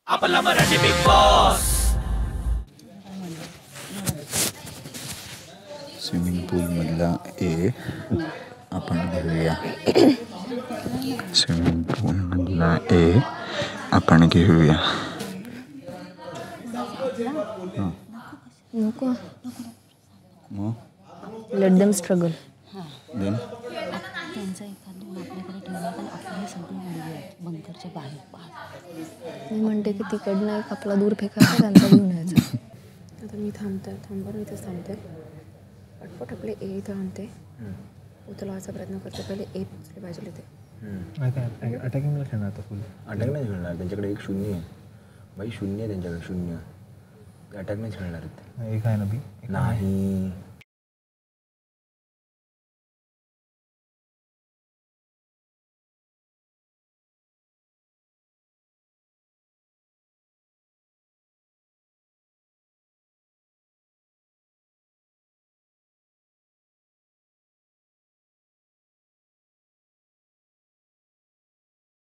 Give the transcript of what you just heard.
आपला Marathi Bigg Boss. Swimming पूलमधला ए आपण घेऊया. स्विमिंग पूलमधला ए आपण घेऊया. नको. मग लेट देम स्ट्रगल. देन त्यांचा एखादं आपल्याकडे ठेवला तर आपल्याला सगळं मिळूया बंकरच्या बाहेर. मी म्हणते की तिकडनं एक आपला दूर फेकायचा त्यांचा घेऊन यायचा. आता मी थांबवर मी इथंच थांबते. पटपट आपले ए इथं आणते. उचलावायचा प्रयत्न करते. पहिले ए पोचले पाहिजे इथे. अटॅकिंगला खेळणार आता फुल. अटॅक नाही खेळणार, त्यांच्याकडे एक शून्य आहे. बाई शून्य आहे त्यांच्याकडे, शून्य. ते अटॅक नाही खेळणार आहेत. एक आहे ना बी नाही.